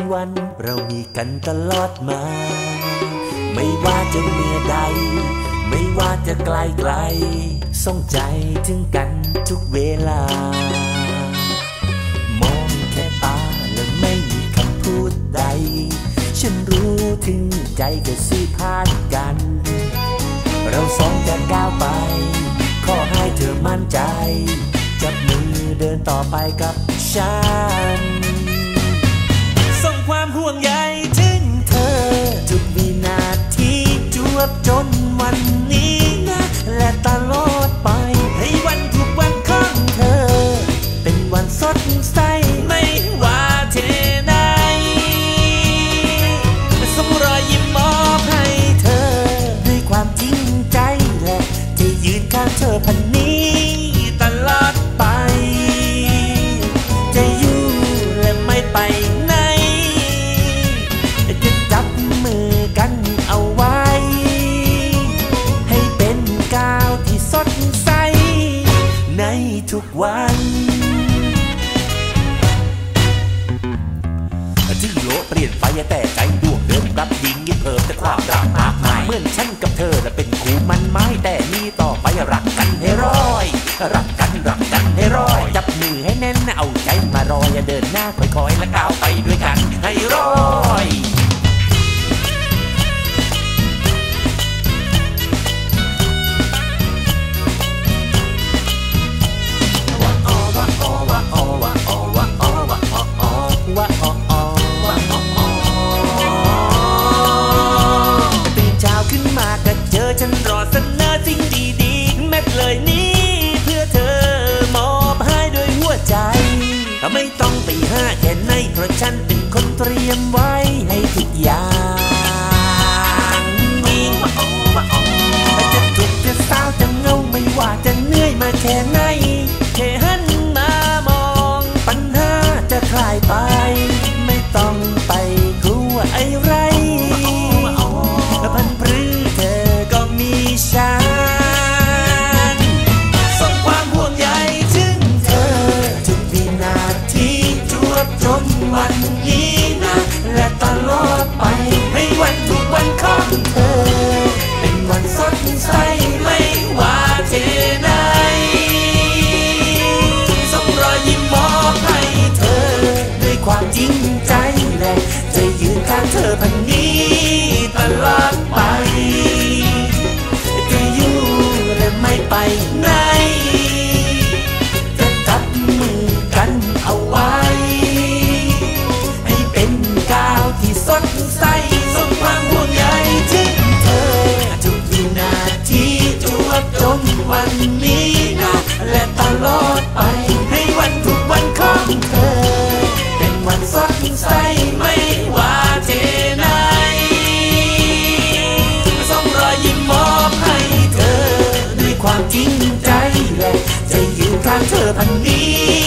วันเรามีกันตลอดมาไม่ว่าจะเมื่อใดไม่ว่าจะไกลไกลส่งใจถึงกันทุกเวลามองแค่ตาและไม่มีคำพูดใดฉันรู้ถึงใจก็สื่อผ่านกันเราสองจะก้าวไปขอให้เธอมั่นใจจับมือเดินต่อไปกับฉันส่งความห่วงใยถึงเธอทุกวินาทีจวบจนวันนี้นะและตลอดไปให้วันทุกวันของเธอเป็นวันสดใสไม่ว่าเธอไหนส่งรอยยิ้มมอบให้เธอด้วยความจริงใจและจะยืนข้างเธอพันนี้ตลอดไปจะอยู่และไม่ไปไหนจะจับมือกันเอาไว้ให้เป็นก้าวที่สดใสในทุกวันที่โลกเปลี่ยนไปแต่ใจดวงเดิมรับยิงยิ่งเพิ่มแต่ความรักมากมายเหมือนฉันกับเธอและเป็นคู่มันไม้แต่นี่ต่อไปรักกันให้ร้อยรักกันให้ร้อยจับมือให้แน่นเอาใจมารออย่าเดินหน้าค่อยๆและก้าวไปด้วยกันให้ร้อยตื่นเช้าขึ้นมาก็เจอฉันรอเสนอสิ่งดีๆเม็ดเลยนี้เพื่อเธอมอบให้ด้วยหัวใจไม่ต้องไปหาแค่ไหนเพราะฉันเป็นคนเตรียมไว้ให้ทุกอย่างจะทุกข์จะเศร้าจะเหงาไม่ว่าจะเหนื่อยมาแค่ไหนแค่หันมามองปัญหาจะคลายไปไม่ต้องไปกลัวอะไรพันพรือเธอก็มีฉันส่งความห่วงใยถึงเธอทุกวินาทีจวบจนวันนี้นะและตลอดไปให้วันทุกวันของเธอเป็นวันสดใสไม่ว่าเธอไหนส่งรอยยิ้มมอบให้เธอด้วยความจริงใจและจะยืนข้างเธอพันนี้ตลอดไปจะอยู่และไม่ไปไหนจะจับมือกันเอาไว้ให้เป็นก้าวที่สดใสส่งความห่วงใยถึงเธอทุกวินาทีจวบจนวันนี้นะและตลอดไปให้วันทุกวันของเธอเป็นวันสดใสไม่ว่าเธอไหนส่งรอยยิ้มมอบให้เธอด้วยความจริงใจและจะยืนข้างเธอพันนี้